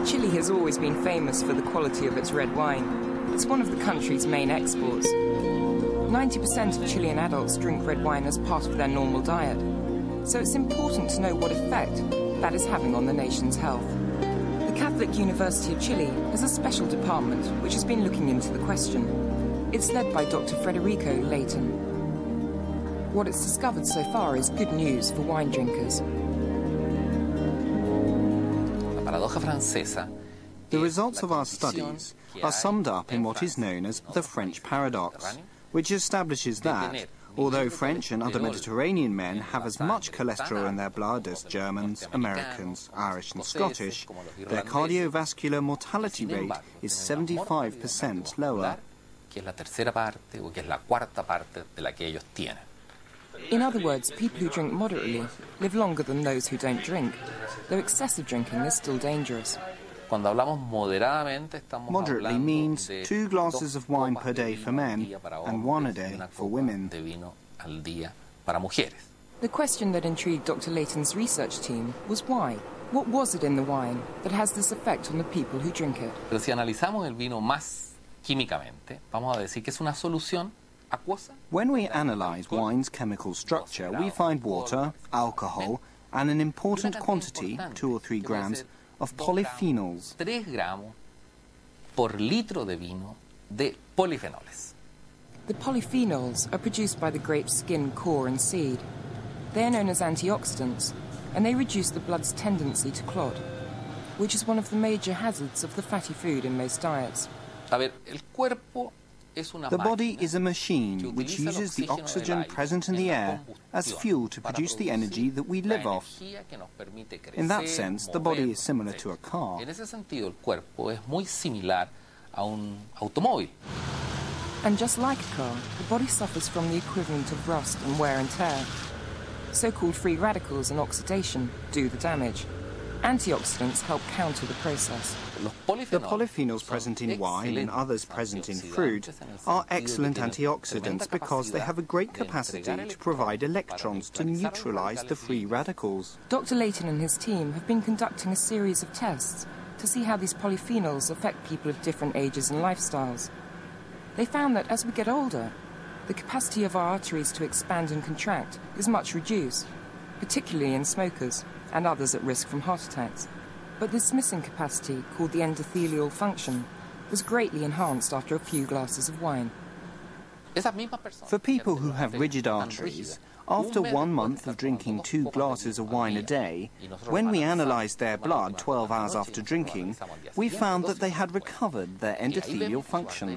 Chile has always been famous for the quality of its red wine. It's one of the country's main exports. 90% of Chilean adults drink red wine as part of their normal diet, so it's important to know what effect that is having on the nation's health. The Catholic University of Chile has a special department which has been looking into the question. It's led by Dr. Federico Leighton. What it's discovered so far is good news for wine drinkers. The results of our studies are summed up in what is known as the French paradox, which establishes that, although French and other Mediterranean men have as much cholesterol in their blood as Germans, Americans, Irish and Scottish, their cardiovascular mortality rate is 75% lower. In other words, people who drink moderately live longer than those who don't drink, though excessive drinking is still dangerous. Moderately means 2 glasses of wine per day for men and 1 a day for women. The question that intrigued Dr. Leighton's research team was why? What was it in the wine that has this effect on the people who drink it? When we analyze wine's chemical structure, we find water, alcohol, and an important quantity, 2 or 3 grams, of polyphenols. 3 gramos por litro de vino de polifenoles. The polyphenols are produced by the grape's skin, core and seed. They are known as antioxidants, and they reduce the blood's tendency to clot, which is one of the major hazards of the fatty food in most diets. The body is a machine which uses the oxygen present in the air as fuel to produce the energy that we live off. In that sense, the body is similar to a car. And just like a car, the body suffers from the equivalent of rust and wear and tear. So-called free radicals and oxidation do the damage. Antioxidants help counter the process. The polyphenols present in wine and others present in fruit are excellent antioxidants because they have a great capacity to provide electrons to neutralize the free radicals. Dr. Leighton and his team have been conducting a series of tests to see how these polyphenols affect people of different ages and lifestyles. They found that as we get older, the capacity of our arteries to expand and contract is much reduced, particularly in smokers and others at risk from heart attacks. But this missing capacity, called the endothelial function, was greatly enhanced after a few glasses of wine. For people who have rigid arteries, after 1 month of drinking 2 glasses of wine a day, when we analysed their blood 12 hours after drinking, we found that they had recovered their endothelial function.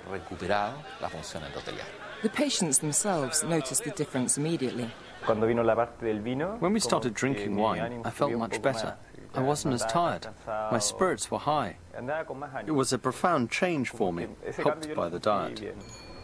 The patients themselves noticed the difference immediately. When we started drinking wine, I felt much better. I wasn't as tired. My spirits were high. It was a profound change for me, helped by the diet.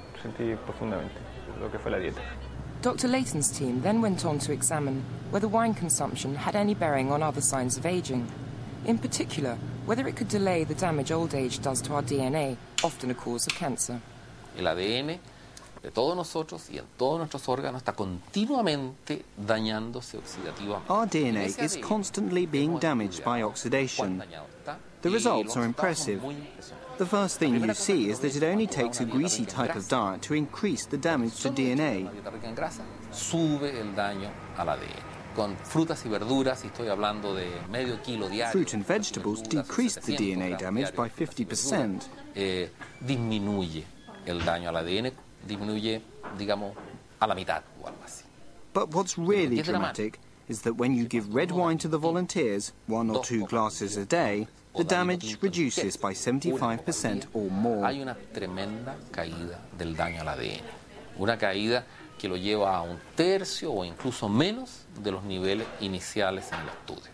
Dr. Leighton's team then went on to examine whether wine consumption had any bearing on other signs of aging. In particular, whether it could delay the damage old age does to our DNA, often a cause of cancer. El ADN de todos nosotros y en todos nuestros órganos está continuamente dañándose oxidativamente. Our DNA is constantly being damaged by oxidation. The results are impressive. The first thing you see is that it only takes a greasy type of diet to increase the damage to DNA. Sube el daño al ADN. Con frutas y verduras, y estoy hablando de medio kilo diario. Fruit and vegetables decrease the DNA damage by 50%. Disminuye el daño al ADN, disminuye, digamos, a la mitad o algo así. But what's really dramatic is that when you give red wine to the volunteers, 1 or 2 glasses a day, the damage reduces by 75% or more. Hay una tremenda caída del daño al ADN. Una caída que lo lleva a 1/3 o incluso menos de los niveles iniciales en el estudio.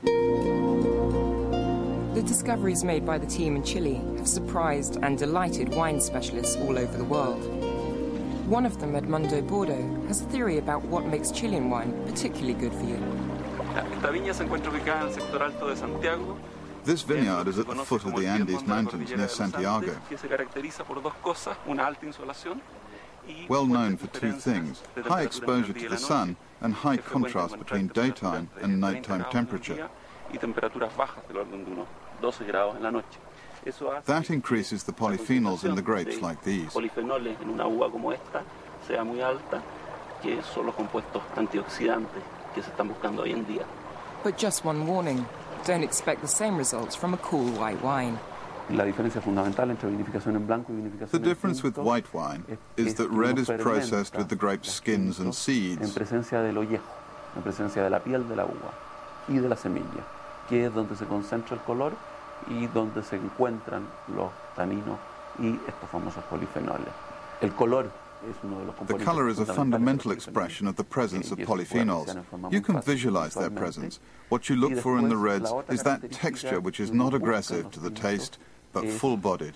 The discoveries made by the team in Chile have surprised and delighted wine specialists all over the world. One of them, Edmundo Bordo, has a theory about what makes Chilean wine particularly good for you. This vineyard is at the foot of the Andes Mountains near Santiago. Well known for 2 things, high exposure to the sun and high contrast between daytime and nighttime temperature. That increases the polyphenols in the grapes like these. But just one warning, don't expect the same results from a cool white wine. The difference with white wine is that red is processed with the grape's skins and seeds. The color is a fundamental expression of the presence of polyphenols. You can visualize their presence. What you look for in the reds is that texture which is not aggressive to the taste, but full-bodied.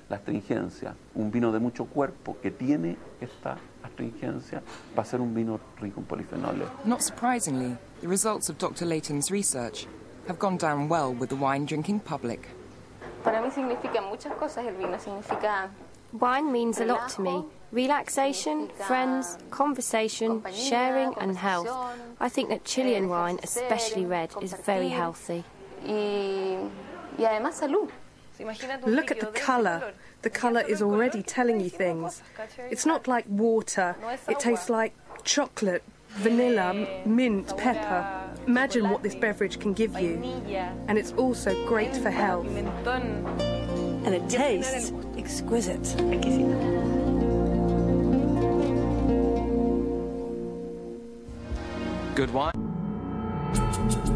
Not surprisingly, the results of Dr. Layton's research have gone down well with the wine-drinking public. Wine means a lot to me. Relaxation, friends, conversation, sharing and health. I think that Chilean wine, especially red, is very healthy. Look at the colour. The colour is already telling you things. It's not like water. It tastes like chocolate, vanilla, mint, pepper. Imagine what this beverage can give you. And it's also great for health. And it tastes exquisite. Good wine.